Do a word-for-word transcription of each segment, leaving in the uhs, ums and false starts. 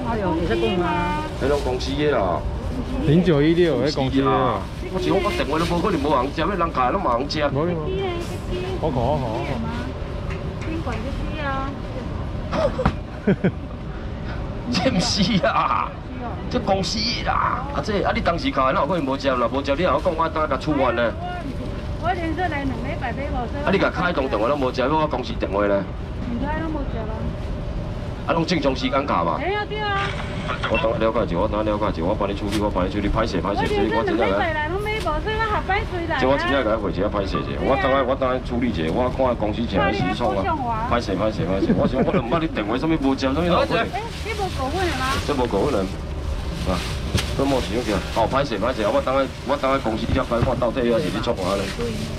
哎呦，你在讲啊？ 迄种公司的啦。 零九一六，迄公司啊。 我是讲我电话都无可能无人接，迄人家拢嘛人接。 冇冇。好可好可。 宾馆就是啊。 这唔是啊，这公司啦。啊这啊你当时开，哪有可能无接啦？无接你还讲我等下甲处完呢？ 我连续来两礼拜买无。 啊你甲开通电话拢无接，我公司电话咧？ 唔开拢无接啦。 啊拢正常时间卡嘛？ 对啊对啊。 我等了解一下，我等了解一下，我帮你处理，我帮你处理，歹势歹势，这我真正来。这我真正甲回一下歹势者，我等下我等下处理一下，我看下公司正来时创啊。歹势歹势歹势，我想我都唔捌你电话什么无接，什么老鬼。 哎，你无过分的吗？ 这无过分人，啊，这莫是用起来。哦，歹势歹势，我等下我等下公司了解看到底还是你创啥咧？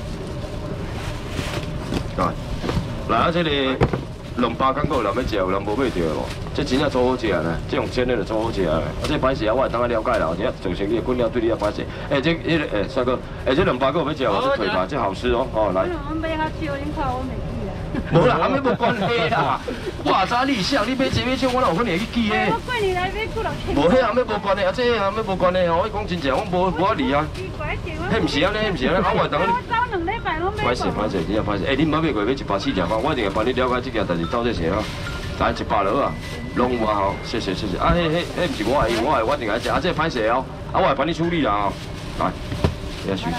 来，来啊，这个。两百港股有人要食，有人无买着无？这真正做好食呢，这用真的就做好食的。啊，这歹势啊，我会当下了解啦。这做生意的滚了对你也歹势。哎，这、迄个、哎，帅哥，哎，这两百股要食，我是腿吧，这好吃哦。哦，来。 我买较少，恁看我袂记啦。 无啦，安尼无关系啦。我早你想，你买这买少，我哪有可能会去记的？ 我过年来买几落千。 无，迄暗要无关系啊，这暗要无关系哦。我讲真正，我无无法理啊。迄唔是安尼，迄唔是安尼，啊，我会当你。 我走两礼拜拢买。 歹势歹势，真正歹势。哎，你唔好买过买一百四十块，我一定会帮你了解这件代志到底是啊。来一百落啊，拢有啊吼，谢谢谢谢。啊，迄迄迄唔是我的，我的我一定爱食，啊，这歹势哦，啊，我会帮你处理啦吼。来，你休息。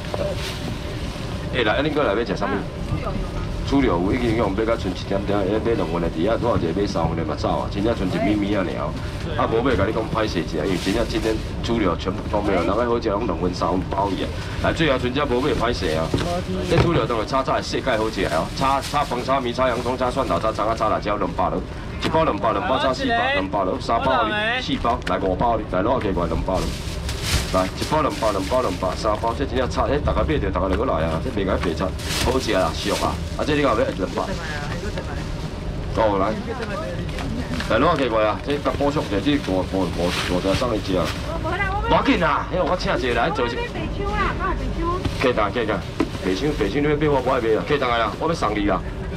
哎，来，恁过来要食啥物？猪柳有已经用买到剩一点点，迄买两份的底下，拄好一个买三份的嘛走啊，真正剩一咪咪啊尔。啊，无买甲你讲歹势食，因为真正今天猪柳全部都没有，人爱好食拢两份三份包伊啊。来，最后剩只无买歹势啊。这猪柳当然炒炒的世界好食哦，炒炒饭、炒面、炒洋葱、炒蒜头、炒葱啊、炒辣椒，两百落。一包两包，两包炒四包，两包落，三包哩，四包来五包哩，来攞几块两包落。来，一包两包，两包两包，三包，这真正炒，迄大家买着，大家就过来啊，这袂解白炒，好食啦，俗啊，啊这你后尾两包。哦，来，来攞几块啊？这甲补充者，这五五五五只送你食啊。无要紧啦，因为我请一个来做。白抢啦，我系白抢。客单客单，白抢白抢，你要买我我爱买啦，客单来啦，我要送你啦。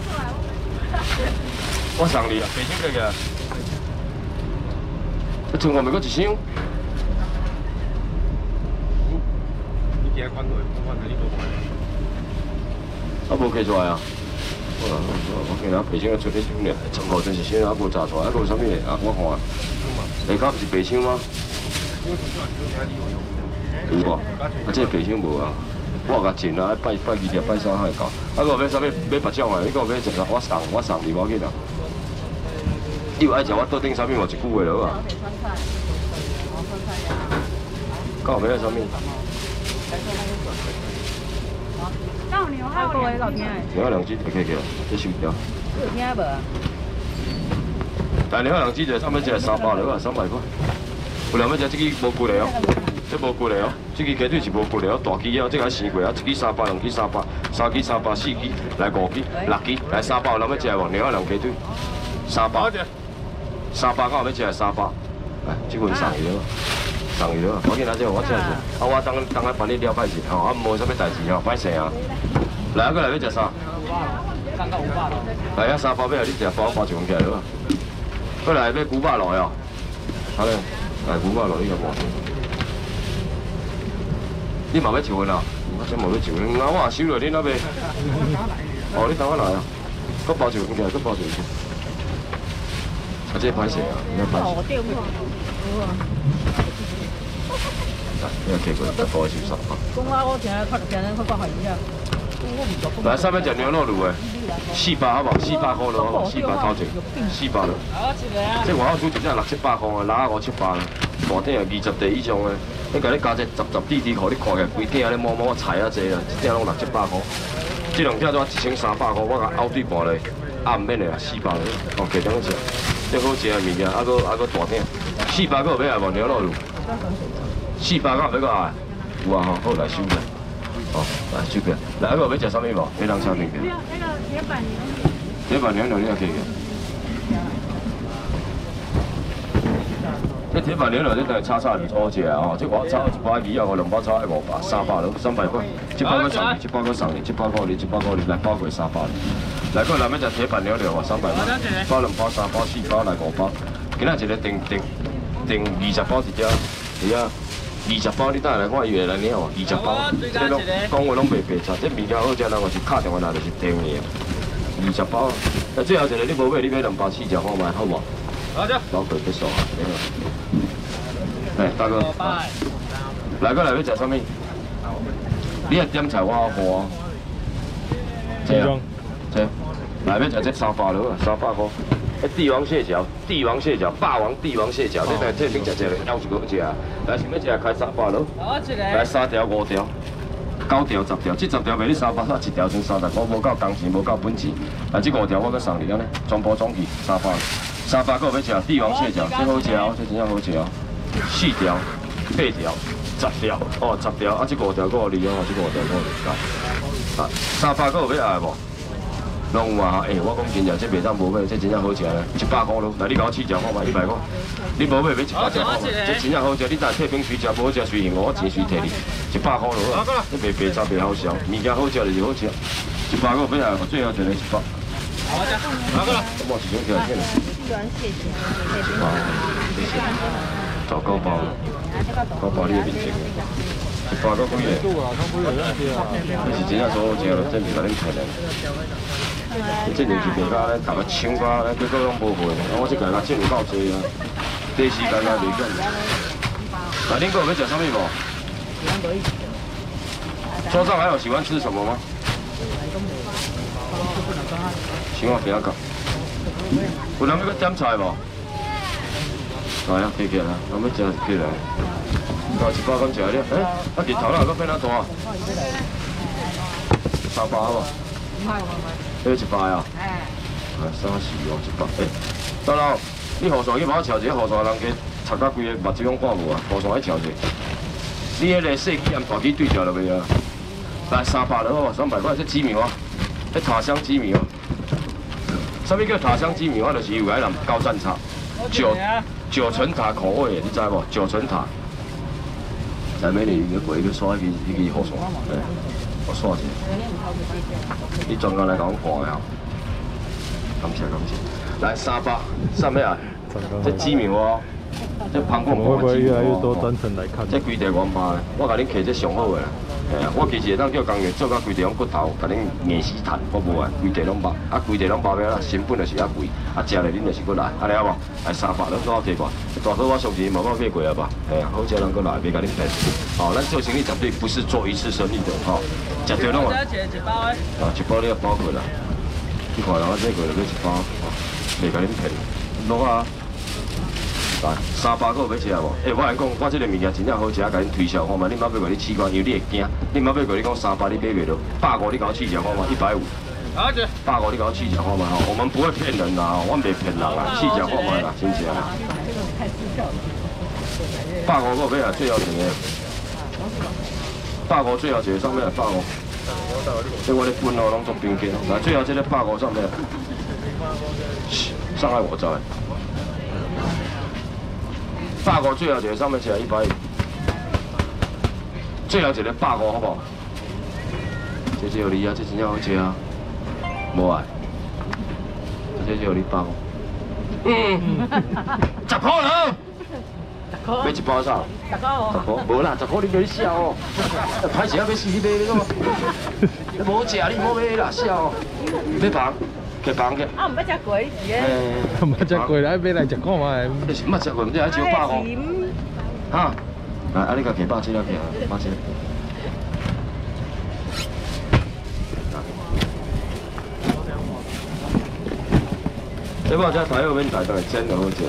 我送你啦，白抢客个。你剩我咪搁一箱？你惊款落，款你无款。啊，无开出来啊！我我我今日白抢出咧箱咧，全部就是箱啊，无炸出来，啊，有啥物咧？啊，我看。下骹不是白抢吗？有无？啊，这白箱无啊。我甲钱啊，拜拜二日拜三还会到。啊，我要啥物买白种啊？你讲要食啥？我送我送你无要紧啊。你有爱食我桌顶啥物无？一句话就好啊。到尾要啥物？ 到牛号各位老听诶。 牛两只就可以了，这收掉。 有听无？ 但牛两只就差不多只三百了啊，三百块。有人要食这个无骨的哦，这无骨的哦，这个鸡腿是无骨的哦，大鸡哦，这个生过啊，一支三百，两支三百，三支三百，四支来五支，六支来三百，有人要食无？牛两鸡腿，三百，三百，我要食三百，来，这份送伊了。送伊了，我紧拿这我请一啊，我等等下帮你了解一下，吼，啊，无啥物代志吼，歹势啊。来，过来要食啥？来啊，三包要你食，包包一份起来好啊。过来要牛肉来哦，好嘞，来牛肉来你个无？你嘛要一份啊？我真无要一份，那我收了你那边。哦，你等我来啊，搁包一份起来，搁包一份。啊，这歹势啊，你歹势。你有去过？大概是三百。 讲啊，我听看听人看看一下。 来，上面食牛肉卤诶，四百好不好？四百块咯，好不好？四百头前，四百咯。这外口煮真正六七百块啊，拉五七百啦。大鼎啊，二十地以上诶，你甲你加只十十滴滴，互你看起来规鼎咧摸摸菜啊济啦，一鼎拢六七百块。这两鼎都一千三百块，我甲凹对半咧，啊唔免咧啊，四百咯。哦，其他食，这好食诶物件，啊个啊个大鼎，四百个有要来无牛肉卤？四百个要个啊？有啊吼，好来收下。哦，来收起来。来，啊个要食啥物无？黑糖炒面片。 那个铁板牛。 铁板牛肉你也可以个。这铁板牛肉这等于炒炒二炒起来哦，这我炒一包鱼啊，我两包炒要五百，三百了，三百块。这包个送你，这包个送你，这包个你，这包个你，来包过三百。来个来要食铁板牛肉啊，三百块。包两包、三包、四包来五包。 今仔一个订订订二十包一条，是啊，二十包你等下来看伊会来领哦，二十包，这拢讲话拢袂白差，这物件好食，人我是敲电话来就是订的，二十包。那最后一个你无买，你买两包试食看卖，好无？好的。老贵不爽啊！哎，大哥，来过来要食啥物？你的点菜我好付啊。这啊，这，来要食这三百了，三百块。哎，帝王蟹脚，帝王蟹脚，霸王帝王蟹脚，你来这边食这个，要一个好食啊。来，想要食开三百了。来三条五条。九条、十条，这十条卖你三百块，一条算三十块，无够工钱，无够本钱。啊，这五条我要送你安尼，全部总计三百，三百个要食帝王蟹脚，这好食哦，这真正好食哦。四条、八条、十条，哦，十条，啊，这五条我你哦，这五条我你啊，三百个要爱无？拢有啊，诶，我讲真正，这袂当无买，这真正好食咧，一百块咯。来，你甲我试食看卖，一百块。你无买要一百只看卖，这真正好食。你但退冰水食，无好食随缘我钱随摕你，一百块咯。这袂白差袂好笑，物件好食就是好食。一百个要爱，最后一个一百。好食，哪个啦？我是想条件。啊，做九包，九包你的面前，一百个几个？你是真正做好食咯，真袂甲恁骗人。这两是卖甲咧，大家抢甲咧，结果拢无卖。我这个甲挣有够济啊，第时间啊袂紧。那恁个有要食啥物无？桌上还有喜欢吃什么吗？喜欢饼干。有人要点菜无？来啊，起起来，我要食起来。到一百敢食了，哎，啊日头哪个变哪大？三百无？要一百啊？哎。啊，三四五一百，哎，当然，你雨伞去帮我瞧一下，雨伞人家插甲规个目睭拢看无啊，雨伞去瞧一下。你迄个细机和大机对调了未啊？来三百了好，三百块，这鸡米花，这塔香鸡米花。啥物叫塔香鸡米花？就是有迄人高赞茶，九九层塔口味的，你知无？九层塔。来美女，你过去刷一支一支雨伞，哎，我刷一下。你专工来甲我看的吼，感谢感谢。来三百，啥物啊？这鸡米花。这旁观会不会越来越多专程来看？这规地原码的，我甲恁摕这上好的啦。嘿啊，我其实会当叫工员做到规地拢骨头，甲恁硬死赚，我无啊，规地拢包，啊规地拢包咩啦？成本就是遐贵，啊食咧恁就是搁来，安尼好无？来三百，咱多少摕吧？大哥我相信毛毛买过啊吧？嘿啊，好食咱搁来，袂甲恁骗。哦，咱做生意绝对不是做一次生意的，吼，绝对拢啊。一包诶。啊，一包你要包过来。你看人家这过来买一包，哦，袂甲恁骗，落啊。来，三百个要食无？哎，我来讲，我这个物件真正好食，甲恁推销看卖。你妈买过你试过，因为你会惊。你妈买过你讲三百，你买袂到。百五你甲我试食看卖，一百五。好的。百五你甲我试食看卖吼，我们不会骗人啦，我们袂骗人啦，试食看卖啦，真正啦。百五个要啊，最后一个。百五最后一个上面来百五。这我咧分哦，拢做平均。来，最后这个百五上面，上海我知。百五最后一个上面是一百一，最后一个百五好不好？这只有你啊，这真正好吃啊，无啊，这只有你百五。嗯，十块了。买一包啥？十块哦。十块，无啦，十块你别笑哦。歹势啊，要死你买你个。你无食你莫买啦，笑哦。要房。去房去。啊，唔捌食过，是诶。 唔捌食过，来买来食看卖。 你是唔捌食过，唔知还招百五。哈，来，啊你甲摕百七了去啊，百七。这包只台后面台当然煎就好食。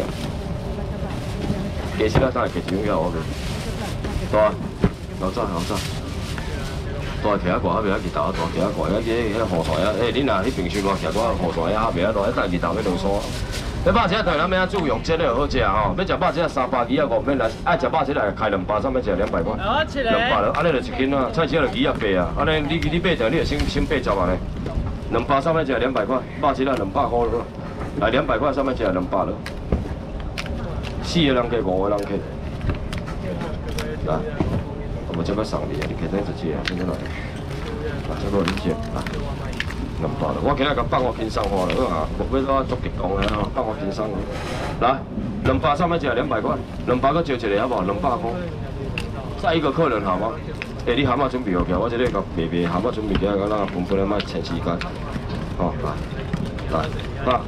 其实咱当然其实要我袂。大，老早老早。大徛啊，挂啊，袂晓去倒，大徛啊，挂啊，去迄个雨伞啊，诶，恁若迄平时热徛挂雨伞啊，袂晓落，等日头要落山。你百只台咱要注用，这个好食吼。要食百只三百二啊五免来，爱食百只来开两百，上面食两百块。两百了，安尼就一斤啊，菜只就二啊八啊，安尼你你八条，你就先先八十万嘞。两百上面食两百块，百只啊两百块了，来两百块上面食两百了。四个人客，五个人客，来。我这个送你，你肯定直接啊，现在来，啊，这个你接啊，两百了，我今日甲放我轻松化了，啊，无要我足极讲的吼，放我轻松，来， 两百上面只两百块，两百个招一个好不好？两百块。再一个客人好吗？哎、欸，你蛤蟆准备好个，我这里个卖卖蛤蟆准备起来，个咱分分来卖前时间。哦，来，来，来，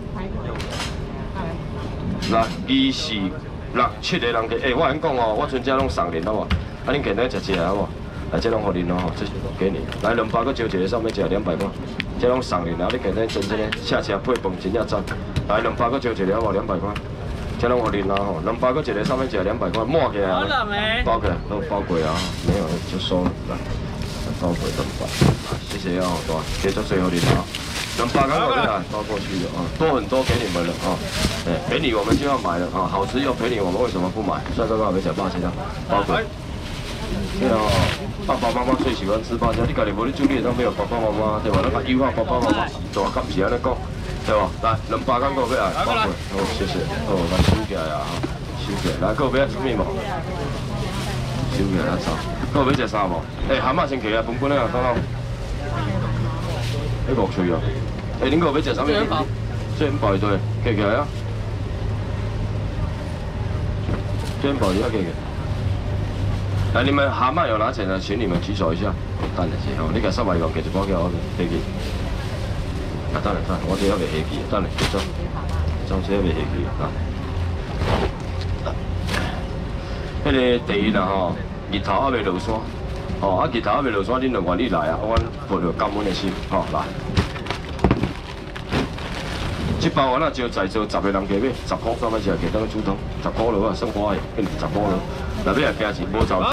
来，二四六七个人客，哎、欸，我跟你讲哦，我全家拢送恁好无？啊，恁简单食一下好无？来，这拢互恁哦，这给你。来，两百个招一个，上面只两百块，这拢送恁啊！你简单真正嘞，吃吃配饭真正赞。来，两百个招一个好无？两百块。 这拢互恁啦吼，两百个一个，上面一个两百块，满起来啊，包起来都包过啊，没有就收来，包过两百，谢谢啊，多，给这最后恁啊，两百刚好进来包过去的啊，多很多给你们了啊，哎，陪你我们就要买了啊，好吃又陪你我们为什么不买？帅哥哥没讲霸气的，包过。对啊，爸爸妈妈最喜欢吃霸气，你家己无你煮，你都没有爸爸妈妈对吧？那个优化爸爸妈妈，大敢是安尼讲。 对吧？来，两百刚够要来，包过，好，谢谢。好，来收起来啊，收起来。来，够要吃咩无？收起来，走。够要食啥无？诶，蛤蟆先起来，本本啊，刚好。迄五脆啊！诶，恁够要食啥物？煎包。煎包对，起起来啊！煎包也要起起。来，你们蛤蟆有拿钱的，请你们举手一下。等一下哦，你甲三百元给一包给我，起起。 啊，等下等下，我这还未下去，等下走，走这还未下去啊。迄个第一啦吼，日头还未落山，哦，啊日头还未落山，恁就愿意来啊，阮抱着感恩的心，吼来。这包我那招在座十个人加买，十块三百只，给当煮汤，十块落啊，算花的，变十块落。内底也惊钱，无走。